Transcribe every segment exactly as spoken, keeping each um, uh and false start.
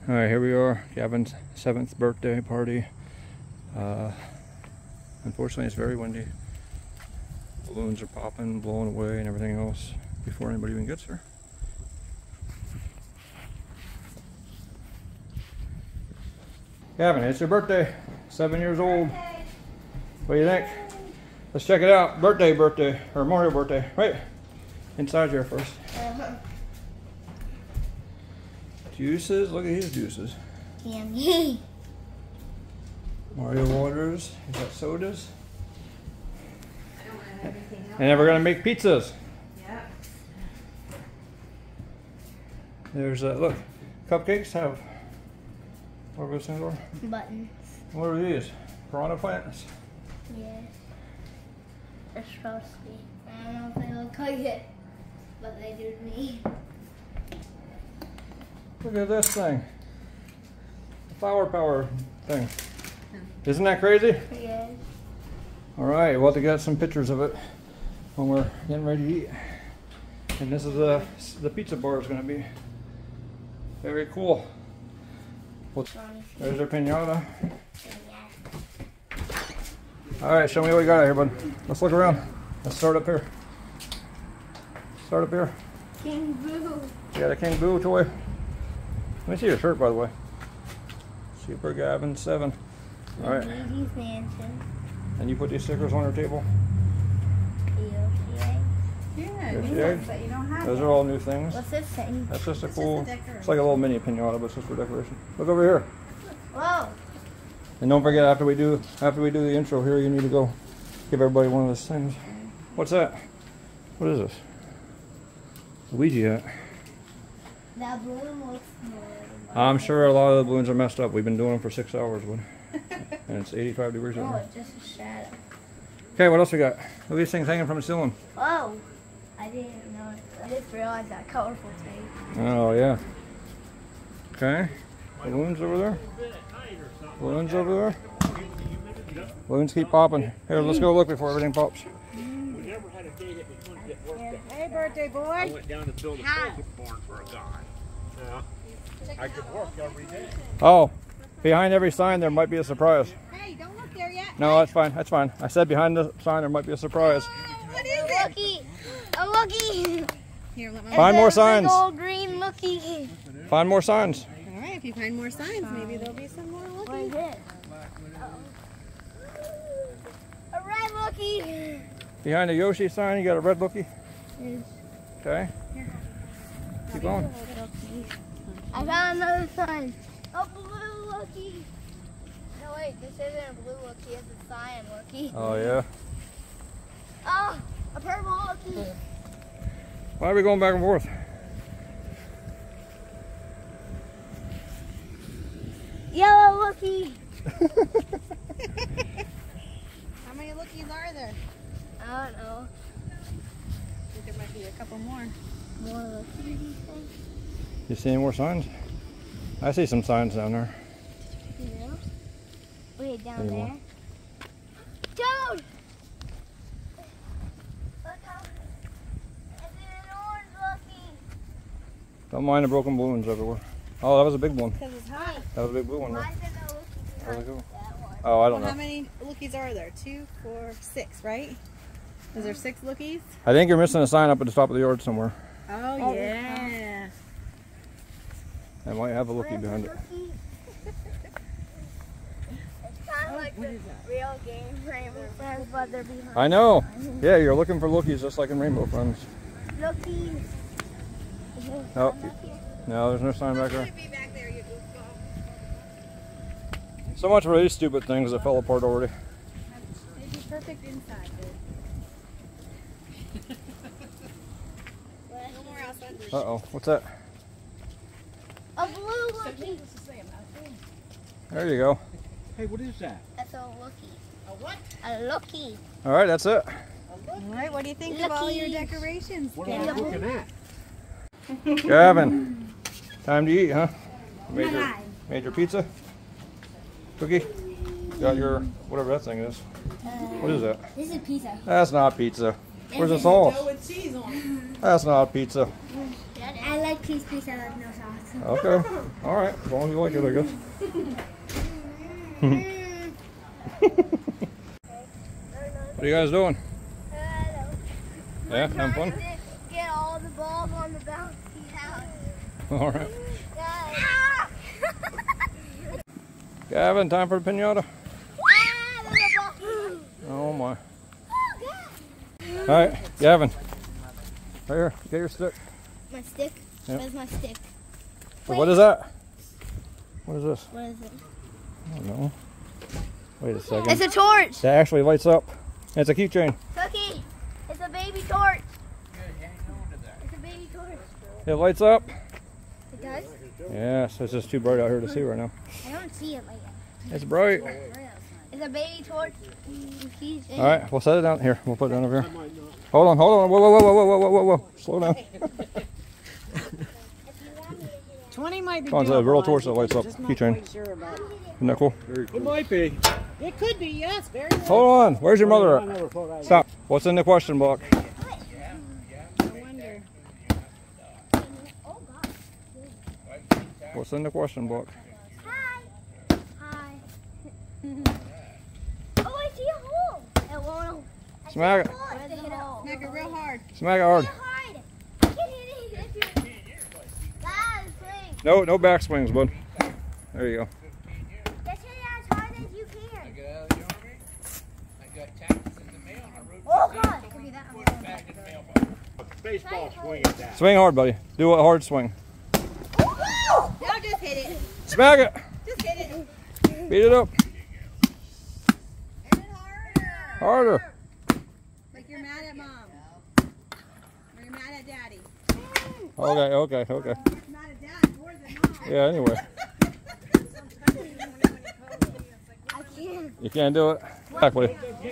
Alright, here we are, Gavin's seventh birthday party. Uh, unfortunately, it's very windy. Balloons are popping, blowing away, and everything else before anybody even gets here. Gavin, it's your birthday. Seven years old. What do you think? Let's check it out. Birthday, birthday, or Mario birthday. Right inside here first. Uh-huh. Juices. Look at his juices. Yummy. Mario waters. He's got sodas. And then we're gonna make pizzas. Yep. There's uh, look, cupcakes have. What are those things are? Buttons. What are these? Piranha plants. Yes. They're supposed to be. I don't know if they look like it, but they do to me. Look at this thing. The flower power thing. Isn't that crazy? Yes. Alright, we'll have to get some pictures of it when we're getting ready to eat. And this is the, the pizza bar is going to be. Very cool. Well, there's our pinata. Alright, show me what we got out here, bud. Let's look around. Let's start up here. Start up here. King Boo. Yeah, the King Boo toy. Let me see your shirt, by the way. Super Gavin seven. All right. And you put these stickers on your table. Yeah, Yoshi new egg. ones that you don't have. Those yet. are all new things. What's this thing? That's just a It's cool. just a decoration. It's like a little mini pinata, but it's just for decoration. Look over here. Whoa. And don't forget, after we do after we do the intro here, you need to go give everybody one of those things. What's that? What is this? Ouija hat. That balloon looks more. I'm sure a lot of the balloons are messed up. We've been doing them for six hours, bud. And it's eighty-five degrees out Oh, here. it's just a shadow. Okay, what else we got? Look at these things hanging from the ceiling. Whoa. I didn't know it. I just realized that colorful tape. Oh, yeah. Okay. Balloons over there. Balloons over there. Balloons keep popping. Here, let's go look before everything pops. Hey, birthday boy. I went down to build a bacon barn for a guy. Yeah. I could work every day. Oh, behind every sign there might be a surprise. Hey, don't look there yet. No, that's fine. That's fine. I said behind the sign there might be a surprise. What is A it? looky. A looky. Here, let me. Find more signs. Big old green looky. Find more signs. All right, if you find more signs, maybe there'll be some more What looking. is it? A red looky. Behind the Yoshi sign, you got a red lookie. Yes. Okay. Keep going. I found another sign. A blue looky. No wait, this isn't a blue looky, it's a cyan looky. Oh, yeah. Oh, a purple looky. Why are we going back and forth? Yellow looky. How many lookies are there? I don't know. I think there might be a couple more. More lookies, you think? You see any more signs? I see some signs down there. Yeah. Wait, down Any there. more? Dude! Look how. It's an orange looky. Don't mind the broken balloons everywhere. Oh, that was a big one. Because it's high. That was a big blue one. There. Why is there no looky? Where'd it go? That one. Oh, I don't Well, how know. many lookies are there? Two, four, six, right? Is there six lookies? I think you're missing a sign up at the top of the yard somewhere. Oh, Oh, yeah. It might have a lookie Where's the behind it. looky? It's kind of like the real game Rainbow Friends, but they're behind. I know. Yeah, you're looking for lookies just like in Rainbow Friends. Lookies. Oh, no, there's no sign back there. Be back there, you goofball. So much for these stupid things that fell apart already. They'd be perfect inside, dude. No more outside. Uh-oh, what's that? A blue looky. There you go. Hey, what is that? That's a looky. A what? A looky. All right, that's it. All right, what do you think of all your Lookies. decorations? What am I Yeah. looking at? Gavin, time to eat, huh? Made your, made your pizza? Cookie? Got your, whatever that thing is. What is that? This is pizza. That's not pizza. Where's the sauce? Go with cheese on it. That's not a pizza. I like cheese pizza with no sauce. Okay. All right. As long as you like it, I guess. What are you guys doing? Yeah, having fun? Get all the balls on the bouncy house. All right. Gavin, time for the pinata. Oh my. All right, Gavin. Right here, get your stick. My stick? Yep. Where's my stick? So what is that? What is this? What is it? I don't know. Wait a second. It's a torch. That actually lights up. It's a keychain. Cookie, it's a baby torch. It's a baby torch. It lights up. It does? Yes, it's just too bright out here to see right now. I don't see it like that. It's bright. It's a baby torch. All right, we'll set it down here. We'll put it down over here. Hold on, hold on. Whoa, whoa, whoa, whoa, whoa, whoa, whoa, whoa. Slow down. twenty might be Oh, it's a real torch that lights up. Keychain. Sure about it. Isn't that cool? It might be. It could be, yes. Very good. Hold on. Where's your mother at? Stop. What's in the question book? I wonder. What's in the question book? Hi. Hi. Oh, I see a hole. It won't. Smack it. Where's the hole? Smack it real hard. Smack it hard. Hard. I can hit it if you. That is swing. No, no back swings, bud. There you go. Just hit it as hard as you can. I got out of the army. I got taxes in the mail. And I wrote Oh God. Give me that one. back in the mailbox. Baseball swing at that. Swing hard, buddy. Do a hard swing. No, just hit it. Smack it. Just hit it. Beat it up. Hit it harder. Harder. Like you're mad at mom. Or you're mad at daddy. Okay, okay, okay. You're mad at dad more than mom. Yeah, anyway. I can't. You can't do it. Exactly.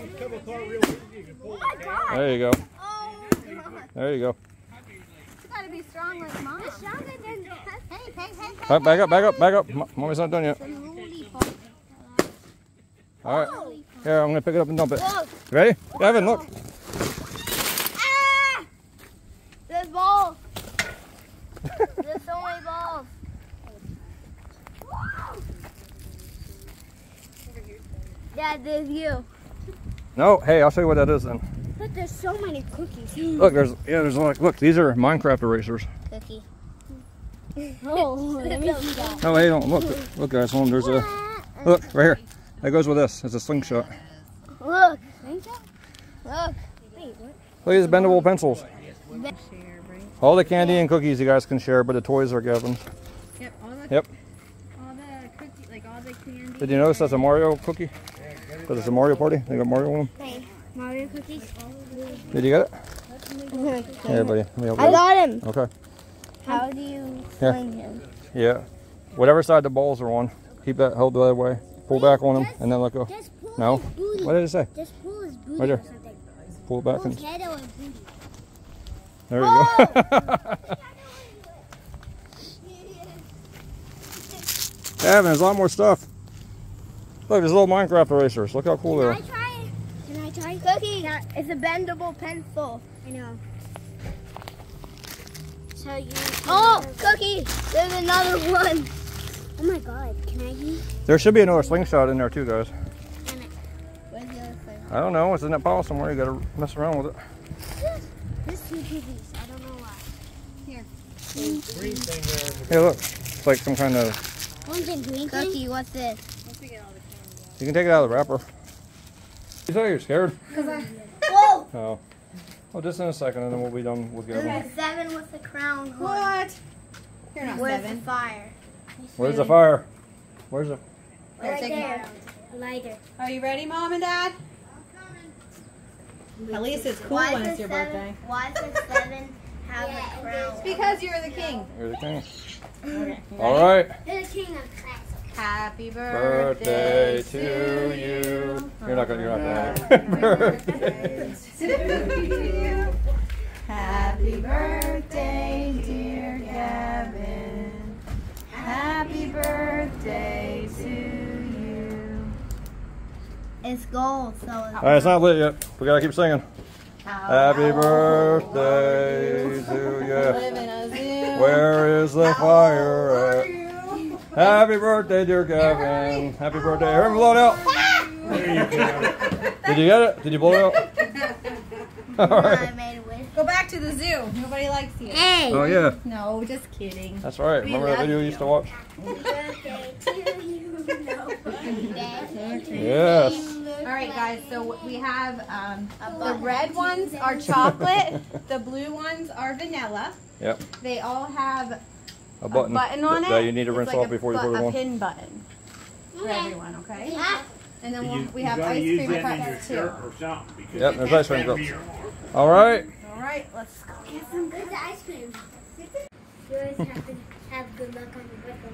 Oh my God. There you go. Oh God. There you go. You gotta be strong like mom. Stronger than hey, hey, hey, hey. Back, back up, back up, back up. M- Mommy's not done yet. All right. Here, I'm going to pick it up and dump it. Look. Ready? Gavin, look. Ah! There's balls. There's so many balls. Dad, there's you. No, hey, I'll show you what that is then. But there's so many cookies. Look, there's, yeah, there's like, look, these are Minecraft erasers. Cookie. Oh, let me see that. No, hey, don't, look, look guys, hold on, there's a, look, right here. That goes with this, it's a slingshot. Look. Look. Wait, what? Look at these bendable pencils. Share, right? All the candy and cookies you guys can share, but the toys are Gavin's. Yep. All the, Yep. all the cookie, like all the candy. Did you notice that's a Mario cookie? Because it's a Mario party, they got Mario on them. Hey, Mario cookies. Did you get it? Here, buddy, let me help you. I got him. Okay. How do you Here. swing him? Yeah. Whatever side the balls are on, keep that held the other way. Pull back on them and then let go. Just pull No? his booty. What did it say? Just pull his booty Right there. or something. Pull it back Pull and his head or his booty. there you go. Gavin, there's a lot more stuff. Look, there's little Minecraft erasers. Look how cool they Can are. I try it? Can I try it? Cookie, it's a bendable pencil. I know. So you oh, Cookie, there's another one. Oh my God, can I use? There should be another slingshot in there too, guys. Can I? Where's the other thing? I don't know. It's in that pile somewhere. You gotta mess around with it. There's two cookies. I don't know why. Here. Green thing there. Hey, look. It's like some kind of... One's in green. Cookie, what's this? Once we get all the candy out. You can take it out of the wrapper. You say you're scared? Whoa! Oh. Oh, just in a second and then we'll be done with Gavin. There's seven with the crown. horn. What? You're not Where's seven. the fire? Where's the fire? Where's the... Right take 'em there. Lighter. Are you ready, Mom and Dad? At least it's cool Why when does it's your seven, birthday. Why does seven have a crown? It's because you're the king. You're the king. Okay. All right. You're the king of class. Happy Birthday birthday, to you. You're not gonna. You're not gonna. Birthday to you. Happy birthday, dear Gavin. Happy birthday to you. It's gold, so it's All right, it's not lit yet. We gotta keep singing. Happy birthday to Live you. in a zoo. Where is the fire at? Happy birthday, dear Gavin. Happy birthday. Hurry, blow it out. There you go. Did you get it? Did you blow it out? All right. I made a wish. Go back to the zoo. Nobody likes you. Hey! Oh, yeah. No, just kidding. That's right. Remember that video you used to watch? Happy birthday to you. No birthday. Yes. All right, guys. So we have um, the red ones are chocolate. The blue ones are vanilla. Yep. They all have A button, a button on it. that you need to It's rinse like off a before you bu- put it a on. pin button for everyone. Okay. Ah, And then You, we'll, we you have gotta ice use cream that in your cups too. shirt or something. because Yep, you there's can't ice cream have cups. beer. All right. All right, let's go get some. where's the ice cream? You always have to have good luck on your birthday.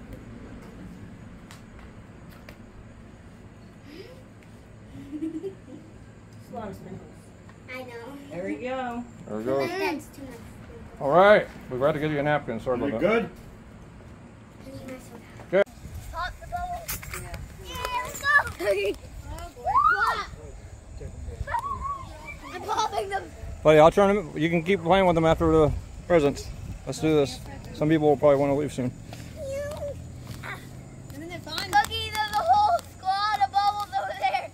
I know. There we go. There we go. That's too much. All right. We forgot to get you a napkin. Sorry You about that. good? Okay. Pop the bubble. Yeah, let's go. What? I'm popping them. Buddy, I'll turn them. You can keep playing with them after the presents. Let's do this. Some people will probably want to leave soon. Isn't it fun? Cookie, there's a whole squad of bubbles over there.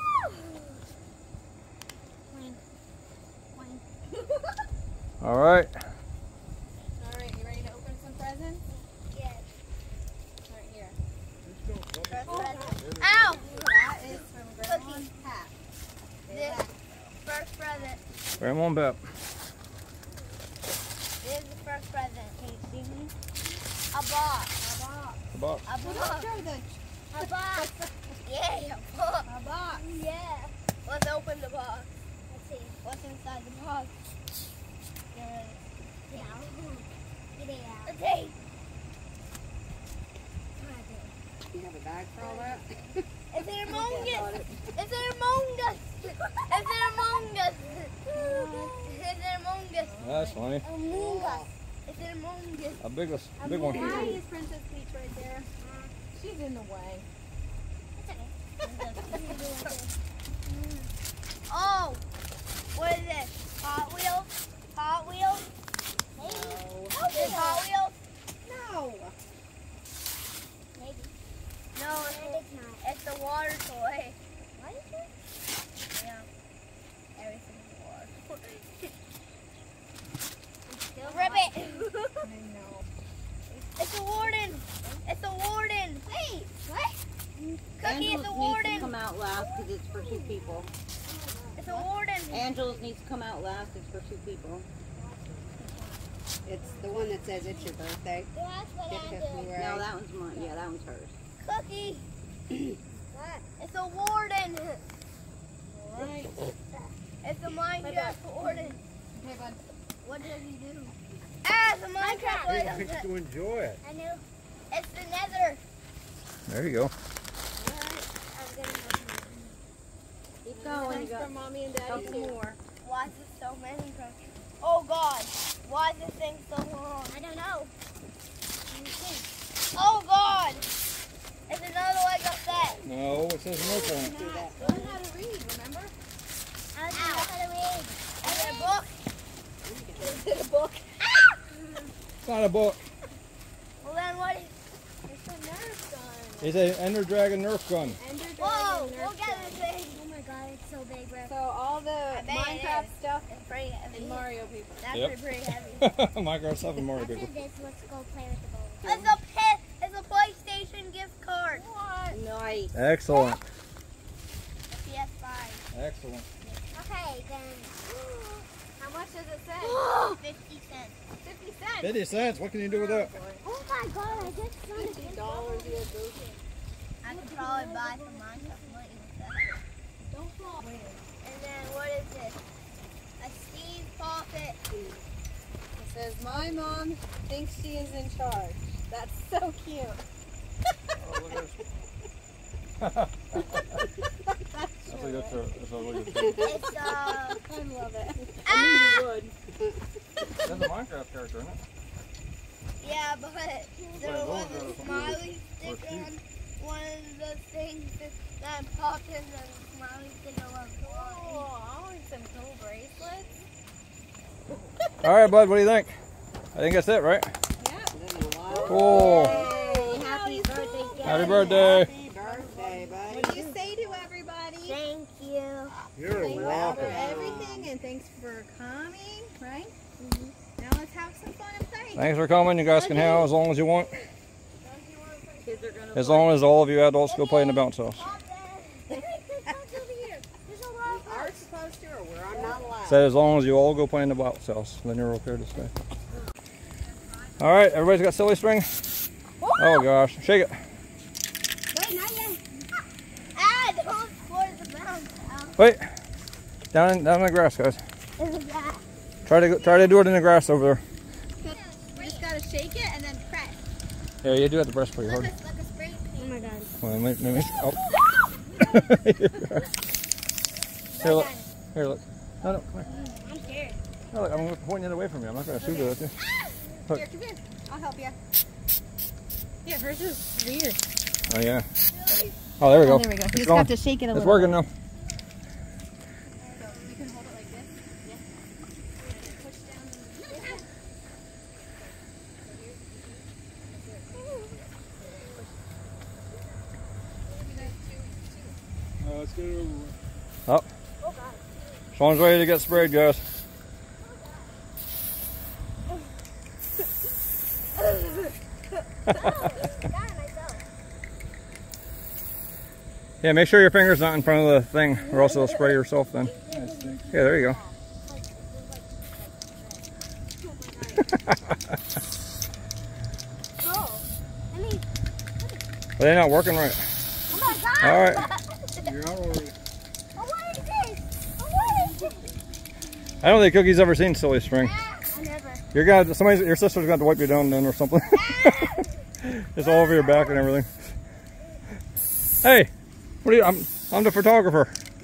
All right. All right, you ready to open some presents? Yes. Right here. First present. Ow! That is from Grandma's hat. This first present. Grandma and Bep. This is the first present. Can you see me? A box. A box. The box. A box. Show the A box. Yeah, a box. a box. Yeah. Let's open the box. Let's see. What's inside the box? Get it out. Get it out. The tape. You have a bag for all that? It's an Among Us. It's an Among Us. It's an Among Us. It's an Among Us. That's funny. Among Us. It's an Among Us. A big, a big one. Why is Princess Peach right there? She's in the way. Oh, what is this? Hot Wheels? Hot Wheels? Maybe. No. Is this Hot Wheels? No. Maybe. No, it's, it's not. It's the water toy. What is it? Yeah. Everything's water. Rip it. I know. It's a warden. It's a warden. Wait, what? Cookie, it's a Angela's needs to warden. come out last because it's for two people. It's a warden. Angela's needs to come out last. It's for two people. It's the one that says it's your birthday. That's what Gift I if we do. were- No, that one's mine. Yeah, that one's hers. Cookie. What? It's a warden. Alright. It's a Minecraft warden. Okay, bud. What does he do? Ah, it's a Minecraft He warden. likes to enjoy it. I knew. It's the Nether. There you go. Keep going. You Thanks got for mommy and daddy couple too. more. Why is there so many? Oh God. Why is this thing so long? I don't know. Oh God. It's another Lego set. No, it says milk on it. Learn how to read, remember? I don't know how to read. Is it a book? Is it a book? It's not a book. Well then what is It's a Nerf gun. It's an Ender Dragon Nerf gun. Ender Dragon Whoa, Nerf look gun. at this thing. Oh my God, it's so big, bro. So all the I bet it Minecraft is. stuff It's pretty heavy. and Mario people. That's Yep. pretty, pretty heavy. Minecraft stuff and Mario After people. this, let's go play with the ball. It's a pet. It's a PlayStation gift card. What? Nice. Excellent. P S five. Excellent. Okay, then. How much does it say? Fifty cents. Fifty cents. fifty cents. What can you do with that? Oh my God! I just found Fifty dollars. Yeah, those. I could probably buy some Minecraft money with that. Don't fall. And then what is this? A Steve Poppet. It says, "My mom thinks she is in charge." That's so cute. Oh, look at this. That's a good throw. That's a really good throw. It's uh. I love it. Ah! You would. That's a Minecraft character, isn't it? Yeah, but there Wait, was those a are- smiley or stick sheep. on one of the things that popped in the smiley stick around. Oh, I want some cool bracelets. All right, bud, what do you think? I think that's it, right? Cool. Hey, happy birthday, Gavin. Happy birthday. Happy birthday, buddy. What do you say to everybody? Thank you. You're Thanks welcome. for everything and thanks for coming, right? Now let's have some fun and play. Thanks for coming. You guys can hang out as long as you want. Kids are gonna As long as all of you adults go play in the bounce house. Are supposed to, or we're not allowed? Said as long as you all go play in the bounce house, then you're okay to stay. All right, everybody's got silly string? Oh gosh, shake it. Wait, not yet. Ah, don't explore the bounce. Wait, down in, down in the grass, guys. Is it that? Try to go, try to do it in the grass over there. You just gotta shake it and then press. Yeah, you do have to press pretty hard. Like a, like a spray paint. Oh my god. Well, let me, let me, oh. Here, look. Here, look. No, no, come here. I'm scared. No, look, I'm pointing it away from you. I'm not going to shoot it at you. Look. Here, come here. I'll help you. Yeah, hers is weird. Oh, yeah. Oh, there we go. Oh, there we go. You It's just going. have to shake it a It's little working bit. now. So we can hold it like this. Yeah. Push down. Uh, let's get it over with. Oh. Sean's ready to get sprayed, guys. Yeah, make sure your finger's not in front of the thing, or else it'll spray yourself then. Yeah, there you go. Oh, I mean, But they're not working right. oh my god. All right. You're out already. Oh, what is this? Oh, what is this? I don't think Cookie's ever seen silly string. Ah, I never. Your guy, somebody's, your sister's got to wipe you down then or something. It's all over your back and everything. Hey, what are you? I'm, I'm the photographer.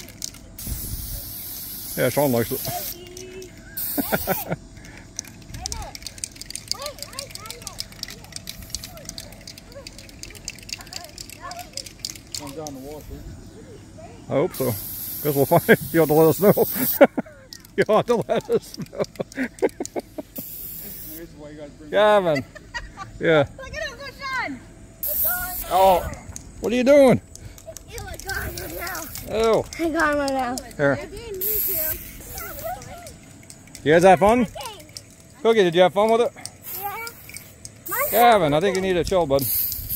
Yeah, Sean likes it. I'm down the water. I hope so. Guess we'll find. You have to let us know. You'll have to let us know. Here's why you guys bring Gavin. Yeah. Look at him, go Sean! Oh, what are you doing? Ew, I got him now. Oh. I got him now. Here. You guys have fun? Cookie, did you have fun with it? Yeah. Gavin, I think you need to chill, bud. I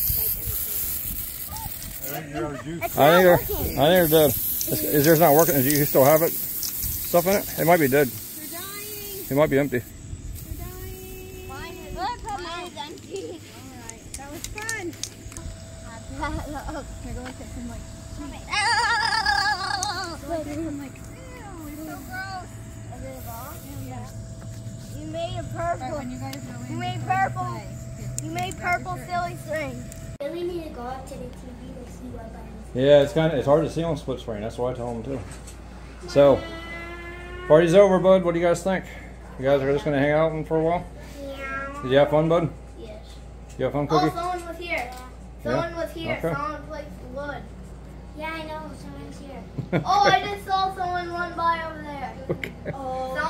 think you're out of juice. I think you're, I think you're dead. Is, is yours not working? Do you still have it? Stuff in it? It might be dead. You're dying! It might be empty. You're dying! Mine is, look, mine's empty. Alright, that was fun! Here, go like this and like... Wait, I'm like, ew, it's so gross! is it a ball? Yeah. You made a Alright, purple. when you guys go in... You made purple. You made purple silly string. Really need to go up to the T V to see what buttons. Yeah, it's kind of it's hard to see on split screen. That's why I tell them too. So, party's over, bud. What do you guys think? You guys are just gonna hang out for a while? Yeah. Did you have fun, bud? Yes. You have fun, Oh, Cookie? someone was here. Someone was here. Okay. Someone placed the wood. Yeah, I know. Someone's here. Oh, I just saw someone run by over there. Okay. Oh.